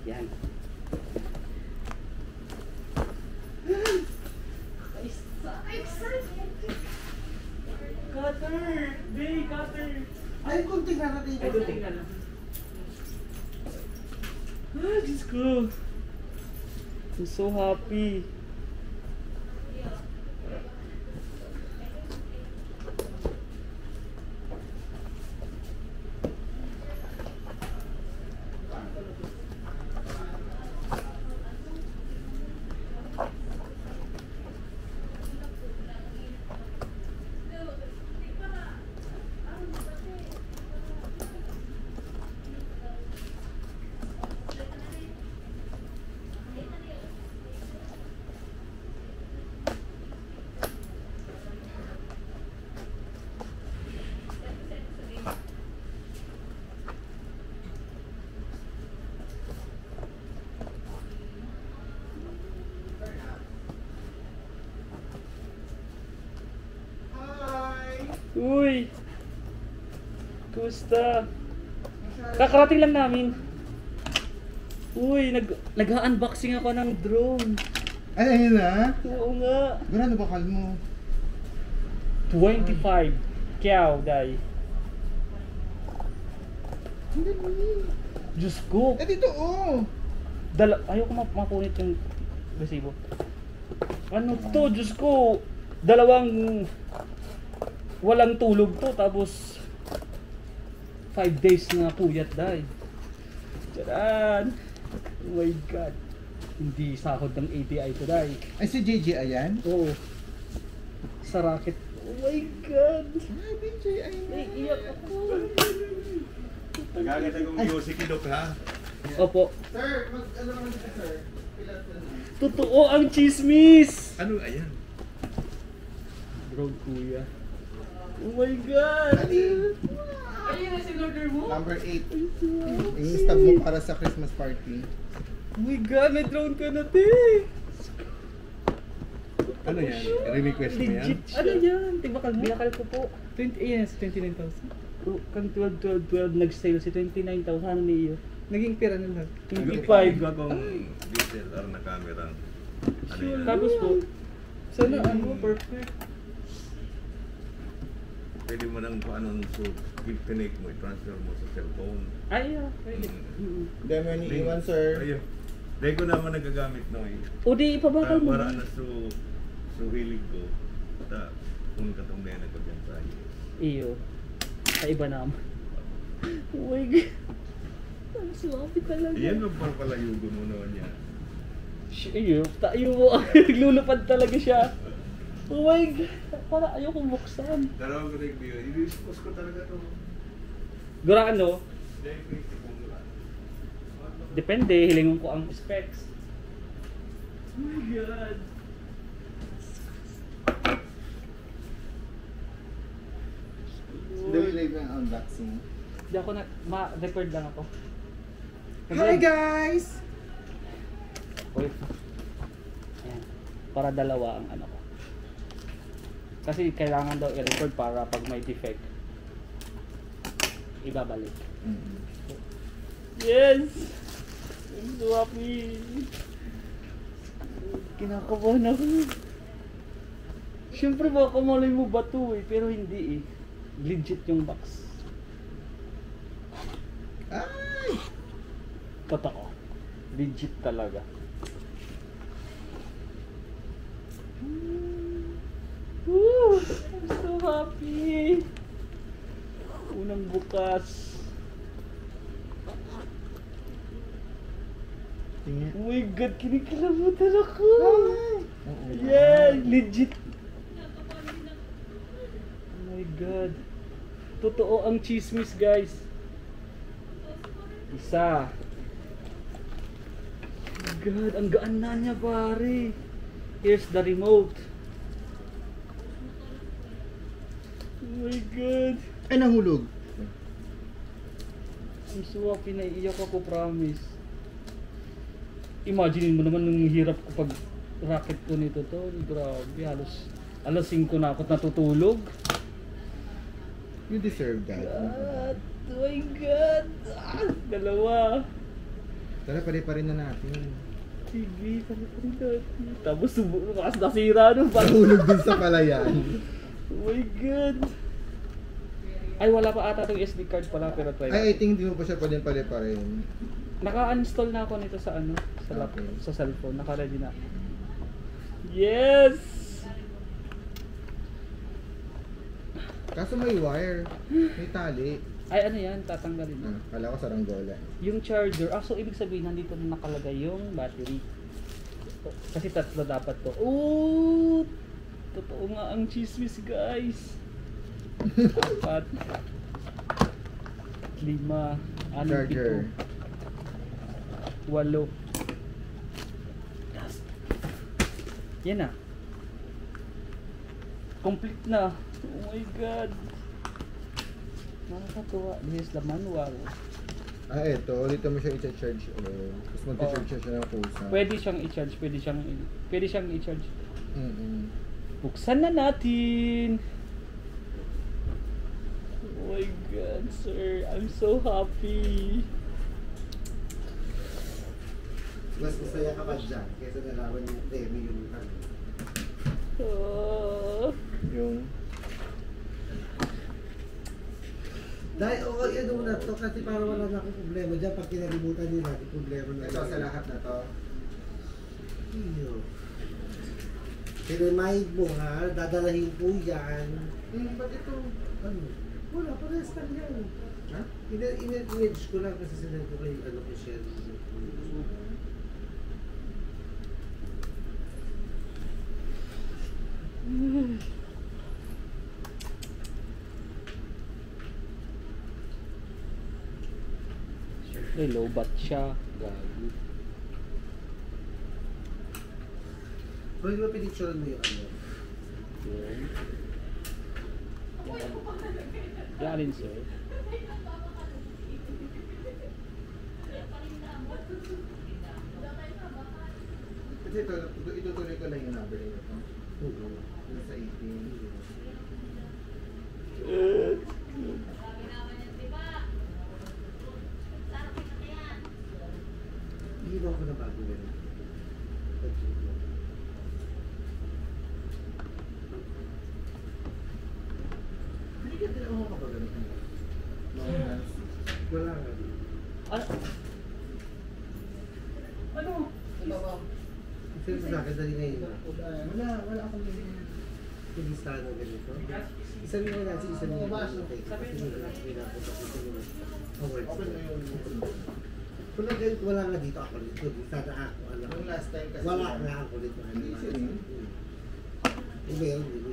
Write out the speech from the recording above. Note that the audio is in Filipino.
Yan. Excited! Cutter! Bay, cutter! Ay, kunting na natin. Ay, kunting na lang. Ah, Diyos ko. I'm so happy. Uy! Kumusta? Kakarating lang namin. Uy, nag-unboxing ako ng drone. Ay, ayun na? Oo nga. Gano'n bakal mo? 25. Kyaw, day. Hindi. Diyos ko. Eh, dito, oh. Ayoko mapunit yung resibo. Ano to? Diyos ko. Dalawang walang tulog to, tapos 5 days na puyat dahil. Tadaan! Oh my God! Hindi sahod ng ATI to dahil. Ay, si JJ ayan? Oo. Sa racket. Oh my God! Ay, BJ ayan. Naiiyak ako. Nagaganda kong music idok ha? Opo. Sir, ano naman dito, sir? Pilat na lang. Totoo ang chismis! Ano ayan? Drone kuya. Oh my God! Ayun na si order mo? Number 8. Yung stab mo para sa Christmas party. Oh my God! May drone ka na, te! Ano yan? I-request mo yan? Legit siya. Ano yan? Tibakal mo? Binakal ko po. 29,000. Oh, kang 12 nag-sale si 29,000. Ano niyo? Naging pera na lang. 25. Gagawang DSLR na camera. Ano yan? Tapos po, sana ano, perfect. Pwede mo nang kung anong connect mo, i-transfer mo sa cellphone. Ay, pwede. Dami ni Iwan, sir. Ayun. Dahil ko naman nagagamit no eh. O di, ipabakal mo. Para na so hilig ko. Ta, kung katong na nagkabyan tayo. Iyo. Sa iba naman. Oh my God. Ang swabe talaga. Yan ang papalayugo mo naman yan. Iyo, tayo mo. Naglulupad talaga siya. Oh my God. Para ayokong buksan. Dalawang review. I-dispose ko talaga to. Gurano? Dahil kritik kong gulay. Depende, hilingon ko ang specs. Oh my God. Dami live ang unboxing. Hindi ako ma-record lang ako. Hi guys! Uy. Ayan. Para dalawa ang ano ko. Kasi kailangan daw i-record para pag may defect, ibabalik. Yes! I'm so happy! Kinakabahan ako. Siyempre baka malay mo ba ito eh, pero hindi eh. Legit yung box. Ay! Totoo. Legit talaga. Woo! I'm so happy! Unang bukas. Tingnan. Oh my God, kinikilabutan ako! Yeah! Legit! Oh my God. Totoo ang chismis, guys. Isa. Oh my God, ang gaan na niya, pare. Here's the remote. Oh my God. Ay, nahulog. I'm so happy, naiiyak ako, promise. Imagine mo naman nung hirap ko pag racket ko nito to. Grabe, halos alas 5 na ako natutulog. You deserve that. God, oh my God. Dalawa. Tara, pare-pare na natin. Sige, sabi ko rin natin. Tapos kasi nasira nun. Nahulog din sa palayan. Oh my God. Ay, wala pa ata itong SD card pala, pero try. Ay, I think hindi mo pa siya pwedeng pare-pare. Naka-uninstall na ako nito sa ano, sa Okay. sa cellphone. Naka-ready na. Yes! Kaso may wire. May tali. Ay, ano yan? Tatanggalin na. Kala ko saranggola. Yung charger. Ah, so ibig sabihin nandito na nakalagay yung battery. Kasi tatlo dapat to. Oh! Totoo nga ang chismis, guys. 4, 5, 6, 7, Charger. 8. Yan na. Complete na. Oh my God. Nakakatuwa. This is the manual. Ah, eto. Dito mo siya i-charge. Tapos mag-charge siya ng pusa. Pwede siyang i-charge. Pwede siyang i-charge. Buksan na natin. Oh my God, sir. I'm so happy. Mas masaya ka pa dyan kaysa nalaman yung Demi yung ano. Oh. Yung... Dahil oo, yan muna to kasi para wala na akong problema dyan pag kinalimutan nila, yung problema na Ito sa lahat na to. Iyo. Remind mo ha, dadalahin ko yan. Ba't ito? Ano? Wala, parehas lang yan. Ha? Image ko lang kasi sinend ko kayo ano ko share. Ay, low-bat siya. Gago. Pwede ba pinicturean mo yung ano? Yun. Yan, sir. Kasi ito, itutuloy ko lang yung number nito. Oo. Yung sa 18. Ginawa ko na bago yun. Hindi ka din ako kapag ganun. Wala nga. Ano? Ano? Kasi sa akin, dali ngayon na. Wala akong ganun. Yung listahan ng ganito. Isa rin naman natin, isa rin naman natin. Kasi nila natin pinapunta ko sa mga awards. Open mo yun. Kung ganito, wala nga dito ako dito. Sana ako, alam. Yung last time kasi. Wala nga ako dito. Hindi, sir. Meron din.